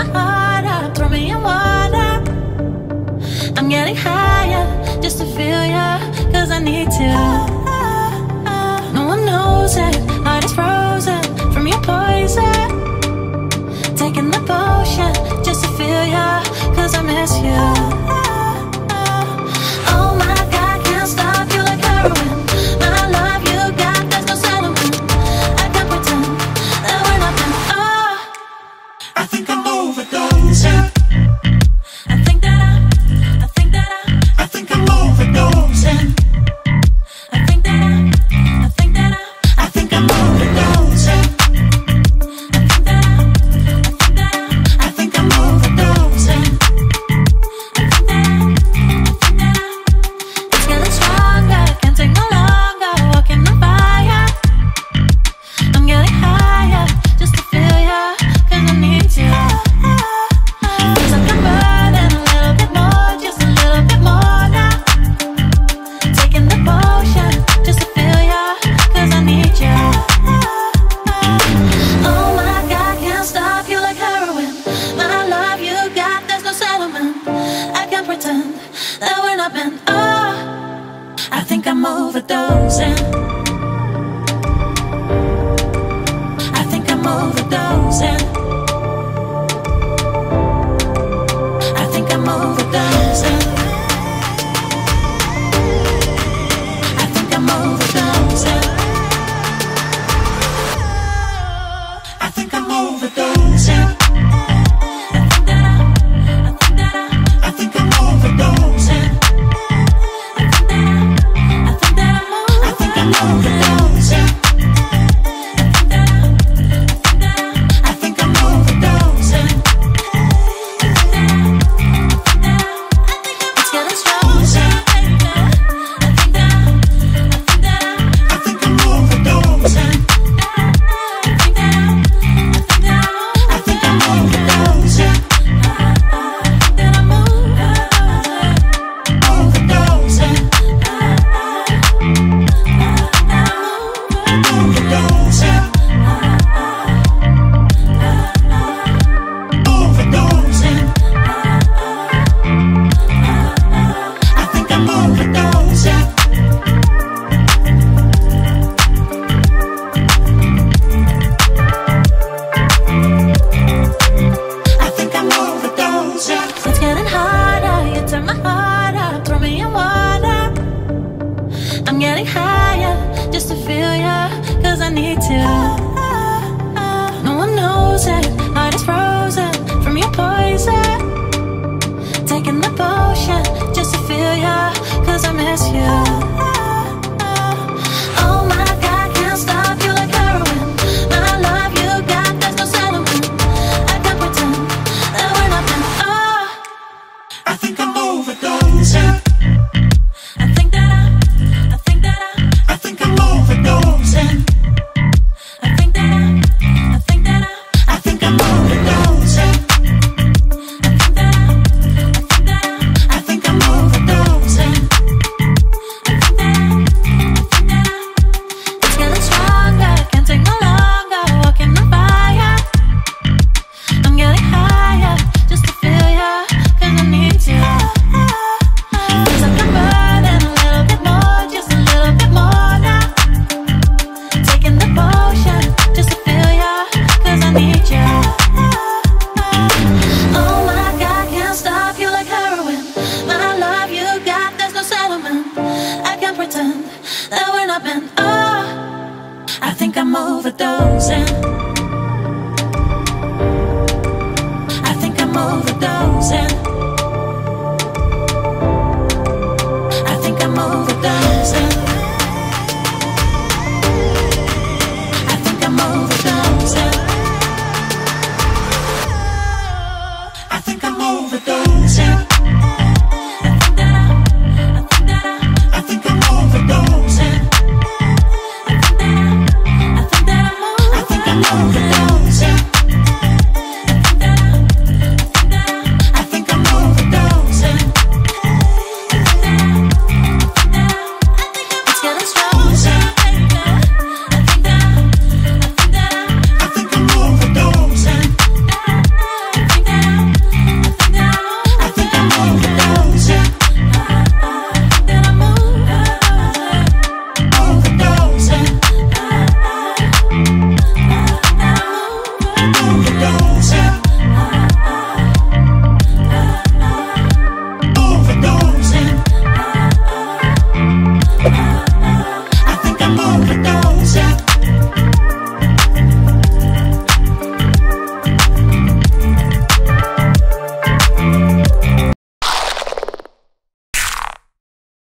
my heart up, throw me in water. I'm getting higher just to feel ya, cause I need to. No one knows it, heart is frozen from your poison. Taking the potion just to feel ya, cause I miss you. Oh my God, can't stop you like heroin. My love you got, there's no settlement. I can't pretend that we're nothing. Oh, I think I'm overdosing. I think that I'm overdosing. I think that I'm I think I'm overdosing. I think I'm overdosing. It's getting stronger, can't take no longer, walking on fire. I'm getting higher just to feel ya, cause I need you. Feels like I'm burning a little bit more, just a little bit more now. Taking the potion just to feel ya, cause I need you. Oh my God, can't stop you like heroin. My love you got, there's no settlement. I can't pretend that we're not meant. Oh, I think I'm overdosing. I think I'm overdosing. I think I'm overdosing. I think I'm overdosing. I think I'm overdosing. I think I'm overdosing. I think I'm overdosing. I think I'm overdosing. It's getting stronger. I think I'm overdosing. I think I'm overdosing. Overdosing. Overdosing. Overdosing. I think I'm overdosing. I think I'm overdosing. It's getting harder, you turn my heart up, throw me in water. I'm getting higher just to feel ya, cause I need to. No one knows it, heart is frozen from your poison. Taking the potion just to feel ya, cause I miss you. Oh my God, can't stop you like heroin. My love you got, there's no settlement. I can't pretend that we're nothing. Oh, I think I'm overdosing. I think that I'm I think I'm overdosing. I think that I'm I think I'm overdosing. I think I'm overdosing. It's getting stronger, can't take no longer, walking on fire. I'm getting higher just to feel ya, cause I need you. Feels like I'm burning a little bit more, just a little bit more now. Taking the potion just to feel ya, cause I need you. Oh my God, can't stop you like heroin. My love you got, there's no settlement. I can't pretend that we're not meant. Oh, I think I'm overdosing. I think I'm overdosing. I think I'm overdosing.